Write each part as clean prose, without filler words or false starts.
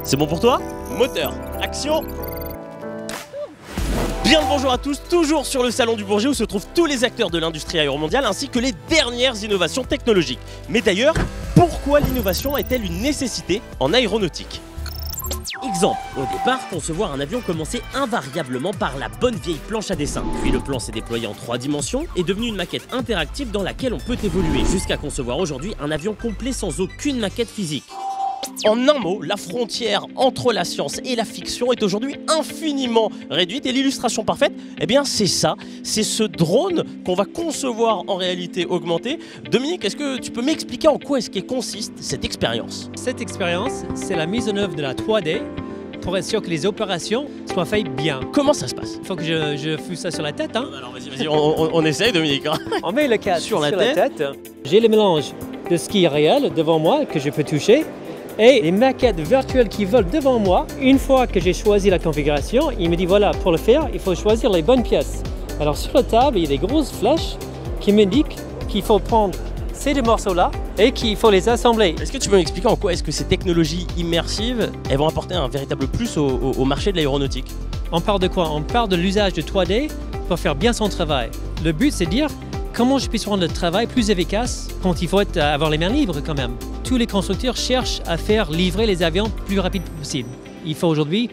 C'est bon pour toi? Moteur, action! Bien le bonjour à tous, toujours sur le Salon du Bourget où se trouvent tous les acteurs de l'industrie aéromondiale ainsi que les dernières innovations technologiques. Mais d'ailleurs, pourquoi l'innovation est-elle une nécessité en aéronautique? Exemple, au départ, concevoir un avion commençait invariablement par la bonne vieille planche à dessin. Puis le plan s'est déployé en 3 dimensions et est devenu une maquette interactive dans laquelle on peut évoluer, jusqu'à concevoir aujourd'hui un avion complet sans aucune maquette physique. En un mot, la frontière entre la science et la fiction est aujourd'hui infiniment réduite et l'illustration parfaite, eh bien c'est ça, c'est ce drone qu'on va concevoir en réalité augmentée. Dominique, est-ce que tu peux m'expliquer en quoi est-ce qu'elle consiste cette expérience? Cette expérience, c'est la mise en œuvre de la 3D pour être sûr que les opérations soient faites bien. Comment ça se passe? Il faut que je fous ça sur la tête. Alors vas-y, on essaye Dominique. On met le casque sur la tête. J'ai le mélange de ce qui est réel devant moi que je peux toucher et les maquettes virtuelles qui volent devant moi. Une fois que j'ai choisi la configuration, il me dit voilà, pour le faire, il faut choisir les bonnes pièces. Alors sur la table, il y a des grosses flèches qui m'indiquent qu'il faut prendre ces deux morceaux-là et qu'il faut les assembler. Est-ce que tu peux m'expliquer en quoi est-ce que ces technologies immersives elles vont apporter un véritable plus au marché de l'aéronautique? On parle de quoi? On parle de l'usage de 3D pour faire bien son travail. Le but, c'est de dire comment je puisse rendre le travail plus efficace quand il faut avoir les mains libres quand même. Tous les constructeurs cherchent à faire livrer les avions plus rapidement possible. Il faut aujourd'hui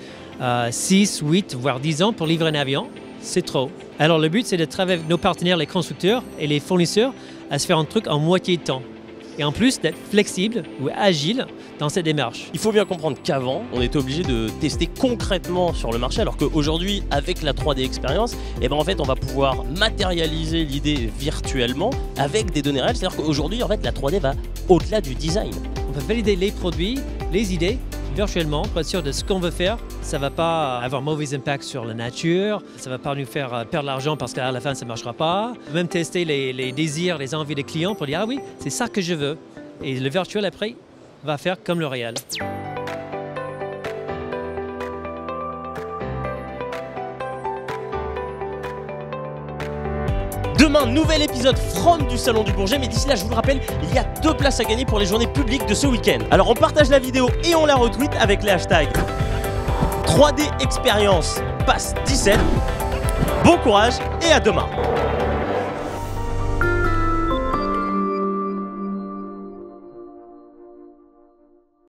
6, 8, voire 10 ans pour livrer un avion. C'est trop. Alors le but, c'est de travailler avec nos partenaires, les constructeurs et les fournisseurs, à se faire un truc en moitié de temps. Et en plus d'être flexible ou agile dans cette démarche. Il faut bien comprendre qu'avant, on était obligé de tester concrètement sur le marché, alors qu'aujourd'hui, avec la 3D expérience, eh ben en fait, on va pouvoir matérialiser l'idée virtuellement avec des données réelles. C'est-à-dire qu'aujourd'hui, en fait, la 3D va au-delà du design. On peut valider les produits, les idées, virtuellement, pour être sûr de ce qu'on veut faire. Ça ne va pas avoir mauvais impact sur la nature, ça ne va pas nous faire perdre l'argent parce qu'à la fin, ça ne marchera pas. Même tester les désirs, les envies des clients pour dire « Ah oui, c'est ça que je veux ». Et le virtuel, après, va faire comme le réel. Demain, nouvel épisode From du Salon du Bourget, mais d'ici là, je vous le rappelle, il y a 2 places à gagner pour les journées publiques de ce week-end. Alors on partage la vidéo et on la retweet avec les hashtags 3D Experience Pass 17. Bon courage et à demain.